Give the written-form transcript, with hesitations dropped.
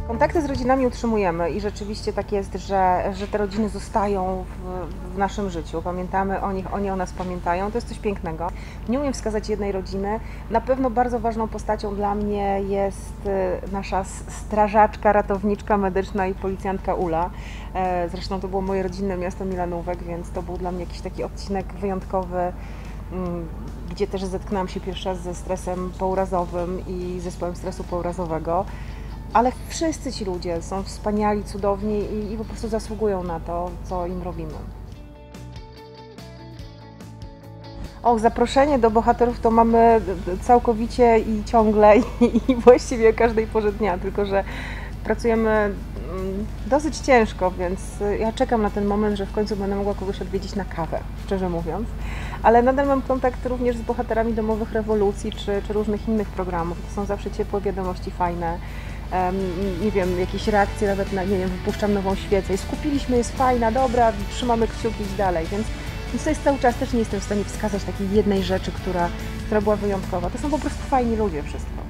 Kontakty z rodzinami utrzymujemy i rzeczywiście tak jest, że te rodziny zostają w naszym życiu. Pamiętamy o nich, oni o nas pamiętają. To jest coś pięknego. Nie umiem wskazać jednej rodziny. Na pewno bardzo ważną postacią dla mnie jest nasza strażaczka, ratowniczka medyczna i policjantka Ula. Zresztą to było moje rodzinne miasto Milanówek, więc to był dla mnie jakiś taki odcinek wyjątkowy, gdzie też zetknęłam się pierwszy raz ze stresem pourazowym i zespołem stresu pourazowego. Ale wszyscy ci ludzie są wspaniali, cudowni i po prostu zasługują na to, co im robimy. Zaproszenie do bohaterów to mamy całkowicie i ciągle i właściwie każdej porze dnia, tylko że pracujemy dosyć ciężko, więc ja czekam na ten moment, że w końcu będę mogła kogoś odwiedzić na kawę, szczerze mówiąc. Ale nadal mam kontakt również z bohaterami domowych rewolucji czy różnych innych programów. To są zawsze ciepłe wiadomości, fajne. Nie wiem, jakieś reakcje nawet na, nie wiem, wypuszczam nową świecę i skupiliśmy, jest fajna, dobra, trzymamy kciuki, idź dalej, więc to jest cały czas, też nie jestem w stanie wskazać takiej jednej rzeczy, która była wyjątkowa. To są po prostu fajni ludzie wszystko.